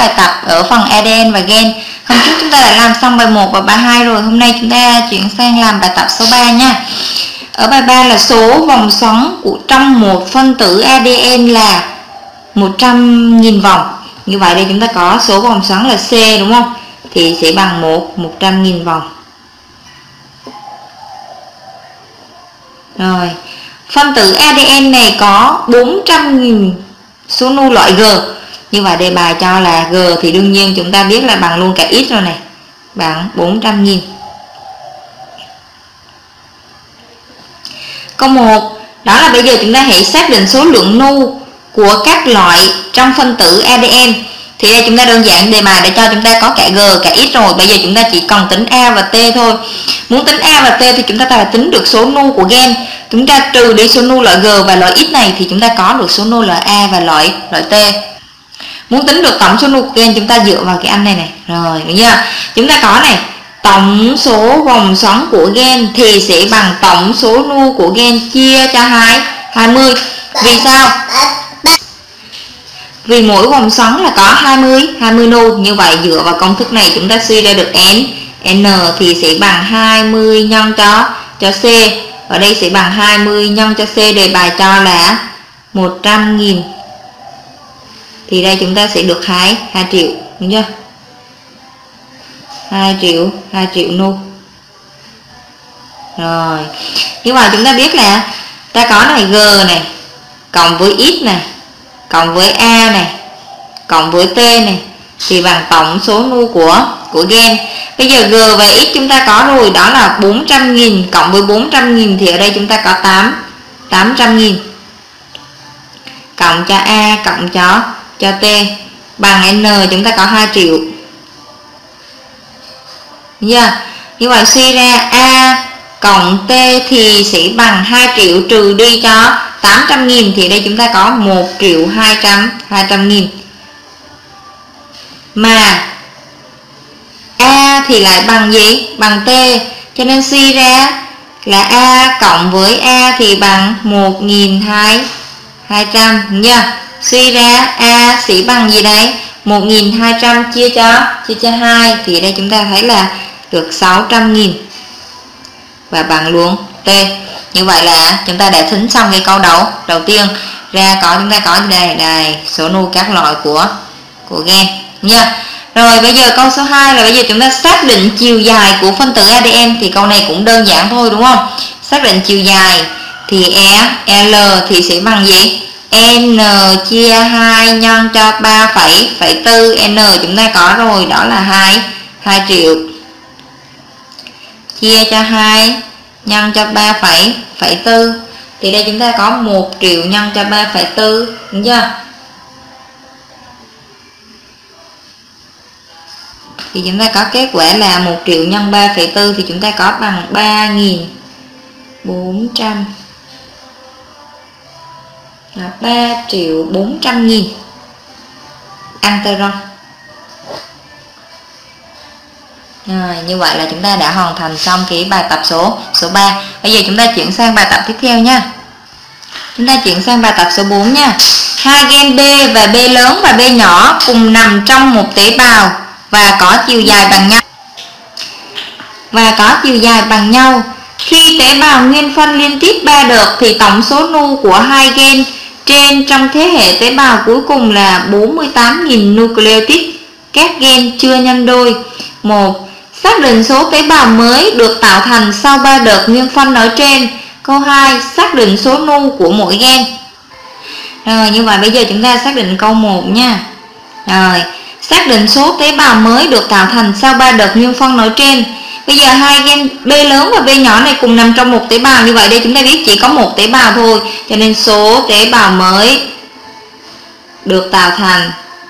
bài tập ở phần ADN và gen. Hôm trước chúng ta đã làm xong bài 1 và bài 2 rồi. Hôm nay chúng ta chuyển sang làm bài tập số 3 nha. Ở bài 3 là số vòng xoắn trong một phân tử ADN là 100.000 vòng. Như vậy đây chúng ta có số vòng xoắn là C đúng không? Thì sẽ bằng 100.000 vòng. Rồi, phân tử ADN này có 400.000 số nu loại G. Như vậy đề bài cho là G thì đương nhiên chúng ta biết là bằng luôn cả X rồi này, bằng 400.000. Câu 1, đó là bây giờ chúng ta hãy xác định số lượng nu của các loại trong phân tử ADN. Thì đây chúng ta đơn giản, đề bài để cho chúng ta có cả G, cả X rồi. Bây giờ chúng ta chỉ cần tính A và T thôi. Muốn tính A và T thì chúng ta phải tính được số nu của gen. Chúng ta trừ đi số nu loại G và loại X này thì chúng ta có được số nu loại A và loại T. Muốn tính được tổng số nu của gen chúng ta dựa vào cái anh này này. Rồi, được chưa? Chúng ta có này, tổng số vòng xoắn của gen thì sẽ bằng tổng số nu của gen chia cho 20. Vì sao? Vì mỗi vòng xoắn là có 20 nu. Như vậy dựa vào công thức này chúng ta suy ra được N thì sẽ bằng 20 nhân cho C. Ở đây sẽ bằng 20 nhân cho C, đề bài cho là 100.000. Thì đây chúng ta sẽ được 2 triệu, đúng chưa? 2 triệu nu. Rồi, như vậy chúng ta biết là ta có này G này cộng với X này cộng với A này cộng với T này thì bằng tổng số nu của gen. Bây giờ G và X chúng ta có rồi, đó là 400.000 cộng với 400.000 thì ở đây chúng ta có 800.000 cộng cho A cộng cho T bằng N, chúng ta có 2 triệu. Như vậy suy ra A cộng T thì sẽ bằng 2 triệu trừ đi cho 800.000 thì đây chúng ta có 1.200.000. Mà A thì lại bằng gì? Bằng T. Cho nên suy ra là A cộng với A thì bằng 1.200 nha. Suy ra A sẽ bằng gì đây? 1.200 chia cho 2 thì đây chúng ta thấy là được 600.000 và bằng luôn T. Như vậy là chúng ta đã tính xong cái câu đầu tiên ra chúng ta có đây số nu các loại của gen nha. Rồi bây giờ câu số 2 là bây giờ chúng ta xác định chiều dài của phân tử ADN, thì câu này cũng đơn giản thôi đúng không? Xác định chiều dài thì L thì sẽ bằng gì? N chia 2 nhân cho 3,4. N chúng ta có rồi, đó là 2 triệu chia cho 2 nhân cho 3,4 thì đây chúng ta có 1 triệu nhân cho 3,4, đúng chưa? Thì chúng ta có kết quả là 1 triệu nhân 3,4 thì chúng ta có bằng 3.400, là 3.400.000 antron. Rồi, như vậy là chúng ta đã hoàn thành xong cái bài tập số 3. Bây giờ chúng ta chuyển sang bài tập tiếp theo nha. Chúng ta chuyển sang bài tập số 4 nha. Hai gen B và B lớn và B nhỏ cùng nằm trong một tế bào và có chiều dài bằng nhau. Khi tế bào nguyên phân liên tiếp 3 đợt thì tổng số nu của hai gen trên trong thế hệ tế bào cuối cùng là 48.000 nucleotide các gen chưa nhân đôi. 1. Xác định số tế bào mới được tạo thành sau 3 đợt nguyên phân ở trên. Câu 2. Xác định số nu của mỗi gen. Rồi, như vậy bây giờ chúng ta xác định câu 1 nha. Rồi, xác định số tế bào mới được tạo thành sau 3 đợt nguyên phân ở trên. Bây giờ hai gen B lớn và B nhỏ này cùng nằm trong một tế bào, như vậy đây chúng ta biết chỉ có một tế bào thôi, cho nên số tế bào mới được tạo thành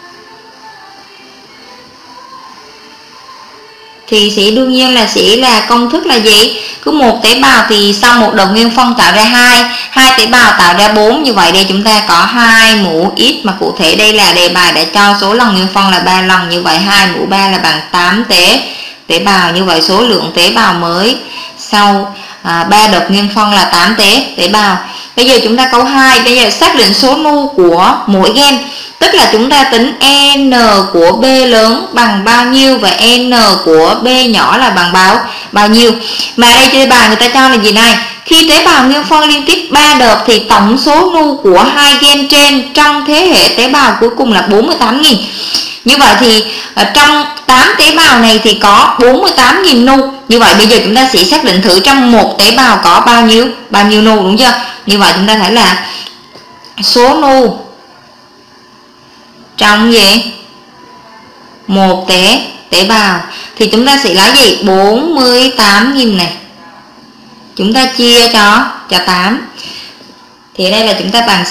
thì sẽ đương nhiên là sẽ là công thức là gì? Cứ một tế bào thì sau một đợt nguyên phân tạo ra 2 tế bào tạo ra 4. Như vậy đây chúng ta có 2 mũ x, mà cụ thể đây là đề bài đã cho số lần nguyên phân là 3 lần. Như vậy 2 mũ 3 là bằng 8 tế bào. Như vậy số lượng tế bào mới sau 3 đợt nguyên phân là 8 tế bào. Bây giờ chúng ta câu 2, bây giờ xác định số nu của mỗi gen, tức là chúng ta tính n của B lớn bằng bao nhiêu và n của B nhỏ là bằng bao nhiêu. Mà đây trên bài người ta cho là gì này? Khi tế bào nguyên phân liên tiếp 3 đợt thì tổng số nu của hai gen trên trong thế hệ tế bào cuối cùng là 48.000. Như vậy thì trong 8 tế bào này thì có 48.000 nu. Như vậy bây giờ chúng ta sẽ xác định thử trong một tế bào có bao nhiêu nu, đúng chưa? Như vậy chúng ta thấy là số nu trong gì? Một tế bào thì chúng ta sẽ lấy gì? 48.000 này. Chúng ta chia cho 8. Thì đây là chúng ta bằng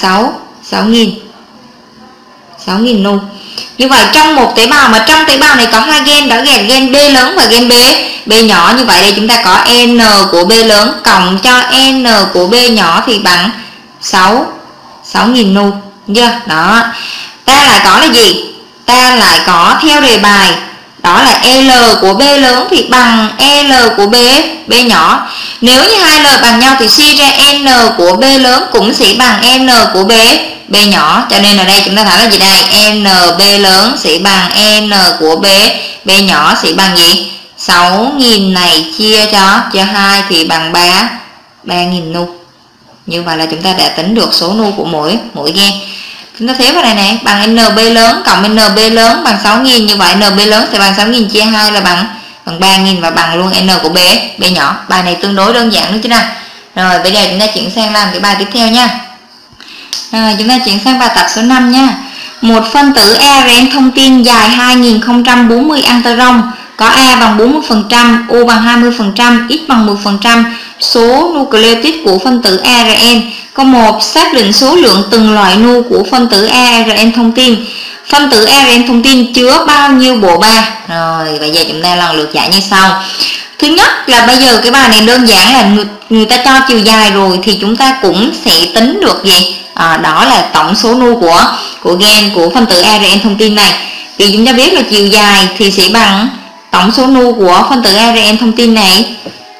6.000 nu. Như vậy trong một tế bào, mà trong tế bào này có hai gen, đó là gen B lớn và gen B nhỏ. Như vậy đây chúng ta có n của B lớn cộng cho n của B nhỏ thì bằng 6.000 nu. Đúng chưa? Đó. Ta lại có là gì? Ta lại có theo đề bài, đó là L của B lớn thì bằng L của B nhỏ. Nếu như hai L bằng nhau thì suy ra N của B lớn cũng sẽ bằng N của B nhỏ. Cho nên ở đây chúng ta thấy là gì đây? NB lớn sẽ bằng N của B nhỏ sẽ bằng gì? 6.000 này chia cho 2 thì bằng 3.000 nu. Như vậy là chúng ta đã tính được số nu của mỗi gen. Chúng ta thấy vào này này, bằng NB lớn cộng NB lớn bằng 6.000. Như vậy NB lớn sẽ bằng 6.000 chia 2 là bằng 3.000 và bằng luôn N của B nhỏ. Bài này tương đối đơn giản đúng chứ nào. Rồi bây giờ chúng ta chuyển sang làm cái bài tiếp theo nha. Rồi chúng ta chuyển sang bài tập số 5 nha. Một phân tử ARN thông tin dài 2040 ampere, có A bằng 40%, U bằng 20%, X bằng 10% số nucleotide của phân tử ARN. Câu 1. Xác định số lượng từng loại nu của phân tử ARN thông tin. Phân tử ARN thông tin chứa bao nhiêu bộ ba? Rồi bây giờ chúng ta lần lượt giải như sau. Thứ nhất là bây giờ cái bài này đơn giản là người ta cho chiều dài rồi thì chúng ta cũng sẽ tính được gì? Đó là tổng số nu của gen của phân tử ARN thông tin này. Thì chúng ta biết là chiều dài thì sẽ bằng tổng số nu của phân tử ARN thông tin này.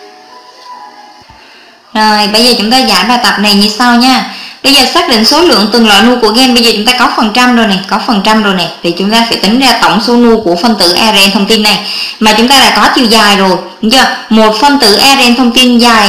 Rồi bây giờ chúng ta giải bài tập này như sau nha. Bây giờ xác định số lượng từng loại nu của gen. Bây giờ chúng ta có phần trăm rồi này, thì chúng ta phải tính ra tổng số nu của phân tử ARN thông tin này. Mà chúng ta đã có chiều dài rồi, đúng chưa? Một phân tử ARN thông tin dài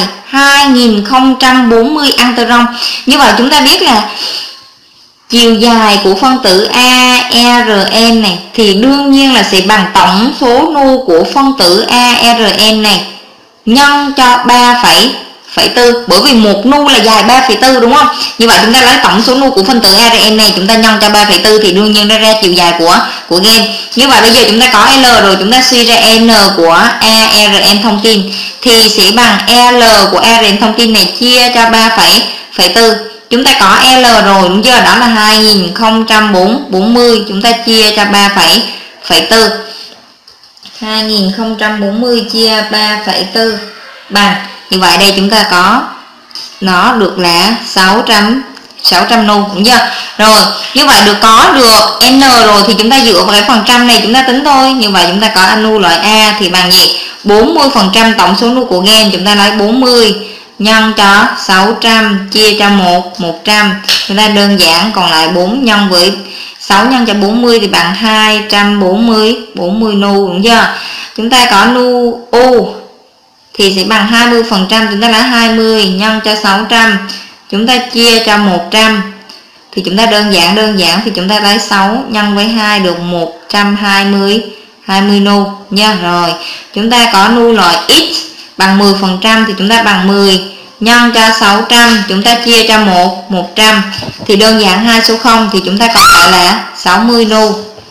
2040 ampere. Như vậy chúng ta biết là chiều dài của phân tử ARN này thì đương nhiên là sẽ bằng tổng số nu của phân tử ARN này nhân cho 3,4, bởi vì một nu là dài 3,4 đúng không? Như vậy chúng ta lấy tổng số nu của phân tử ARN này chúng ta nhân cho 3,4 thì đương nhiên ra chiều dài của gen. Như vậy bây giờ chúng ta có L rồi, chúng ta suy ra N của ARN thông tin thì sẽ bằng L của ARN thông tin này chia cho 3,4. Chúng ta có L rồi đúng chưa? Đó là 2040, chúng ta chia cho 3,4. 2040 chia 3,4 bằng, như vậy đây chúng ta có nó được là 600 nu, đúng chưa? Rồi như vậy có được N rồi thì chúng ta dựa vào cái phần trăm này chúng ta tính thôi. Như vậy chúng ta có nu loại A thì bằng gì? 40% tổng số nu của gen, chúng ta lấy 40 nhân cho 600 chia cho 100. Chúng ta đơn giản còn lại 4 nhân với 6 nhân cho 40 thì bằng 240 nu, đúng chưa? Chúng ta có nu U thì sẽ bằng 20%, chúng ta lấy 20 nhân cho 600, chúng ta chia cho 100 thì chúng ta đơn giản thì chúng ta lấy 6 nhân với 2 được 120 nu nha. Rồi chúng ta có nu loại X bằng 10% thì chúng ta bằng 10 nhân cho 600, chúng ta chia cho 100 thì đơn giản 2 số 0 thì chúng ta còn lại là 60 nu.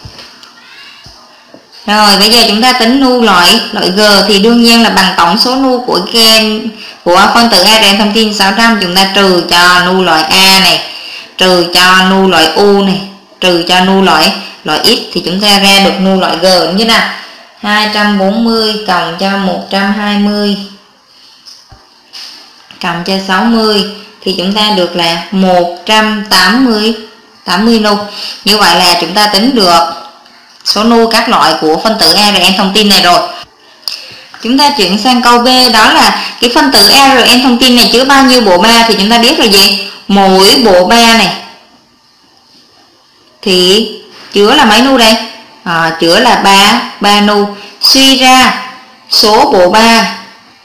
Rồi bây giờ chúng ta tính nu loại G thì đương nhiên là bằng tổng số nu của gen của phân tử ARN thông tin 600, chúng ta trừ cho nu loại A này, trừ cho nu loại U này, trừ cho nu loại X thì chúng ta ra được nu loại G như nào? 240 cộng cho 120 cộng cho 60 thì chúng ta được là 180 nu. Như vậy là chúng ta tính được số nu các loại của phân tử ARN thông tin này rồi. Chúng ta chuyển sang câu B, đó là cái phân tử ARN thông tin này chứa bao nhiêu bộ ba, thì chúng ta biết là gì? Mỗi bộ ba này thì chứa là mấy nu đây? Chứa là 3 nu. Suy ra số bộ ba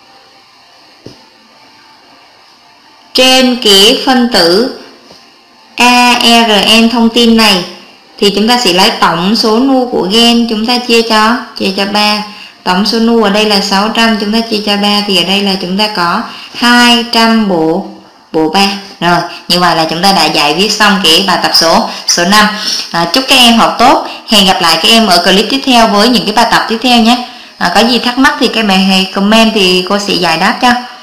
trên cái phân tử ARN thông tin này thì chúng ta sẽ lấy tổng số nu của gen, chúng ta chia cho 3. Tổng số nu ở đây là 600, chúng ta chia cho 3 thì ở đây là chúng ta có 200 bộ ba. Rồi, như vậy là chúng ta đã giải viết xong cái bài tập số 5. Chúc các em học tốt. Hẹn gặp lại các em ở clip tiếp theo với những cái bài tập tiếp theo nhé. Có gì thắc mắc thì các bạn hãy comment thì cô sẽ giải đáp cho.